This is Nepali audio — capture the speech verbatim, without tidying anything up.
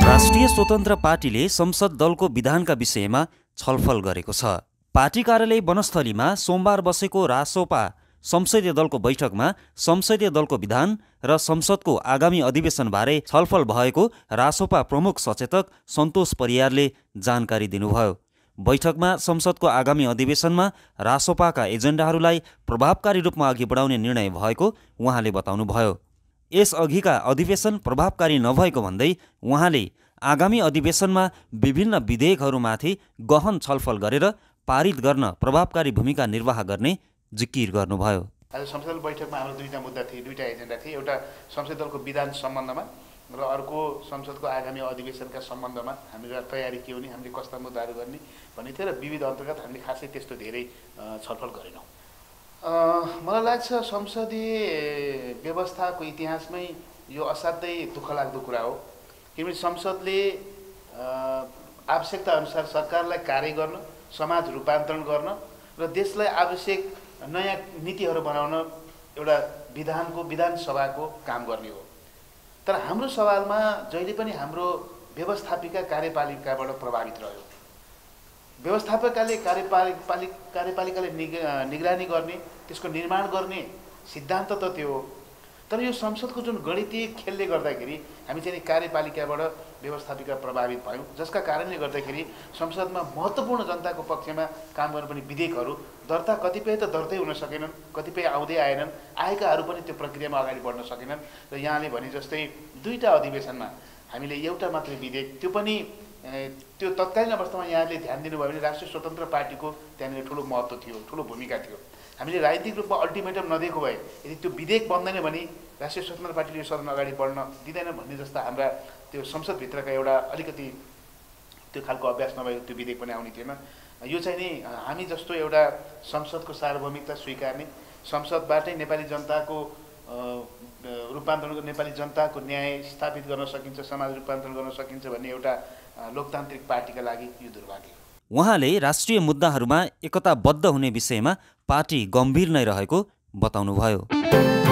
राष्ट्रिय स्वतन्त्र पार्टीले संसद दलको विधानका विषयमा छलफल गरेको छ। पार्टी कार्यालय वनस्थलीमा सोमबार बसेको रासोपा संसदीय दलको बैठकमा संसदीय दलको विधान र संसदको आगामी अधिवेशनबारे छलफल भएको रासोपा प्रमुख सचेतक सन्तोष परियारले जानकारी दिनुभयो। बैठकमा संसदको आगामी अधिवेशनमा रासोपाका एजेन्डाहरूलाई प्रभावकारी रूपमा अघि बढाउने निर्णय भएको उहाँले बताउनुभयो। यसअघिका अधिवेशन प्रभावकारी नभएको भन्दै उहाँले आगामी अधिवेशनमा विभिन्न विधेयकहरूमाथि गहन छलफल गरेर पारित गर्न प्रभावकारी भूमिका निर्वाह गर्ने जिकिर गर्नुभयो। आज संसद बैठकमा हाम्रो दुईटा मुद्दा थिए, दुईटा एजेन्डा थिए। एउटा संसद दलको विधान सम्बन्धमा र अर्को संसदको आगामी अधिवेशनका सम्बन्धमा हामीलाई तयारी के हुने, हामीले कस्ता मुद्दाहरू गर्ने भन्ने थियो र विविध अन्तर्गत हामीले खासै त्यस्तो धेरै छलफल गरेनौँ। मलाई लाग्छ संसदीय व्यवस्थाको इतिहासमै यो असाध्यै दुःखलाग्दो कुरा हो, किनभने संसदले आवश्यकता अनुसार सरकारलाई कार्य गर्न, समाज रूपान्तरण गर्न र देशलाई आवश्यक नयाँ नीतिहरू बनाउन एउटा विधानको विधान सभाको काम गर्ने हो। तर हाम्रो सवालमा जहिले पनि हाम्रो व्यवस्थापिका कार्यपालिकाबाट प्रभावित रह्यो। व्यवस्थापकले कार्यपालिक कार्यपालिकाले निगरानी गर्ने, त्यसको निर्माण गर्ने सिद्धान्त त त्यो हो, तर यो संसदको जुन गणितीय खेलले गर्दाखेरि हामी चाहिँ कार्यपालिकाबाट व्यवस्थापिका प्रभावित भयौँ, जसका कारणले गर्दाखेरि संसदमा महत्त्वपूर्ण जनताको पक्षमा काम गर्नुपर्ने विधेयकहरू दर्ता कतिपय त दर्तै हुन सकेनन्, कतिपय आउँदै आएनन्, आएकाहरू पनि त्यो प्रक्रियामा अगाडि बढ्न सकेनन्। र यहाँले भने जस्तै दुईवटा अधिवेशनमा हामीले एउटा मात्रै विधेयक, त्यो पनि त्यो तत्कालीन अवस्थामा यहाँले ध्यान दिनुभयो भने राष्ट्रिय स्वतन्त्र पार्टीको त्यहाँनिर ठुलो महत्त्व थियो, ठुलो भूमिका थियो। हामीले राजनीतिक रूपमा अल्टिमेटम नदिएको भए यदि त्यो विधेयक बन्दैन भने राष्ट्रिय स्वतन्त्र पार्टीले यो सदन अगाडि बढ्न दिँदैन भन्ने जस्ता हाम्रा त्यो संसदभित्रका एउटा अलिकति त्यो खालको अभ्यास नभएको त्यो विधेयक पनि आउने थिएन। यो चाहिँ नि हामी जस्तो एउटा संसदको सार्वभौमिकता स्वीकार्ने, संसदबाटै नेपाली जनताको रूपान्तरण, नेपाली जनताको न्याय स्थापित गर्न सकिन्छ, समाज रूपान्तरण गर्न सकिन्छ भन्ने एउटा लोकतान्त्रिक पार्टीका लागि यो दुर्भाग्य। उहाँले राष्ट्रिय मुद्दाहरूमा एकताबद्ध हुने विषयमा पार्टी गम्भीर नै रहेको बताउनुभयो।